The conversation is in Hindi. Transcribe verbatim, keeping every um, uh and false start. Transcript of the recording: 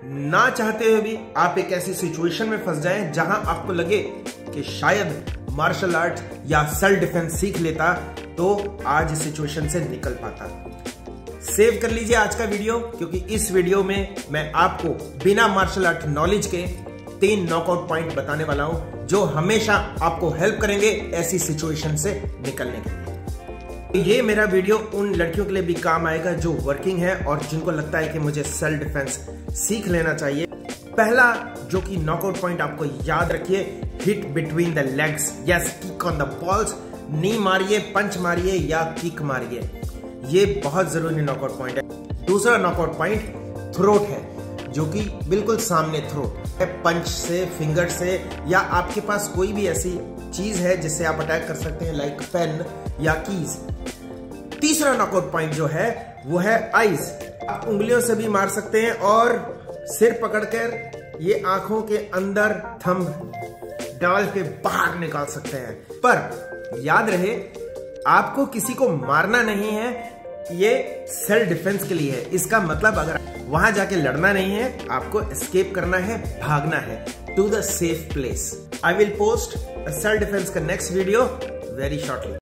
ना चाहते हुए भी आप एक ऐसी सिचुएशन में फंस जाएं जहां आपको लगे कि शायद मार्शल आर्ट या सेल्फ डिफेंस सीख लेता तो आज इस सिचुएशन से निकल पाता। सेव कर लीजिए आज का वीडियो, क्योंकि इस वीडियो में मैं आपको बिना मार्शल आर्ट नॉलेज के तीन नॉकआउट पॉइंट बताने वाला हूं जो हमेशा आपको हेल्प करेंगे ऐसी सिचुएशन से निकलने के लिए। ये मेरा वीडियो उन लड़कियों के लिए भी काम आएगा जो वर्किंग है और जिनको लगता है कि मुझे सेल्फ डिफेंस सीख लेना चाहिए। पहला जो कि नॉकआउट पॉइंट आपको याद रखिए, hit between the legs. Yes, kick on the balls. Knee मारिए, पंच मारिए या किक मारिए, ये बहुत जरूरी नॉकआउट पॉइंट है। दूसरा नॉकआउट पॉइंट थ्रोट है, जो कि बिल्कुल सामने थ्रोट है, पंच से, फिंगर से, या आपके पास कोई भी ऐसी चीज है जिससे आप अटैक कर सकते हैं, लाइक पेन या कीज। तीसरा नॉकआउट पॉइंट जो है वो है आईज। आप उंगलियों से भी मार सकते हैं और सिर पकड़कर ये आंखों के अंदर थंब डाल के बाहर निकाल सकते हैं। पर याद रहे, आपको किसी को मारना नहीं है, ये सेल्फ डिफेंस के लिए है। इसका मतलब अगर वहां जाके लड़ना नहीं है, आपको एस्केप करना है, भागना है to the safe place. I will post self defence का नेक्स्ट वीडियो वेरी शॉर्टली।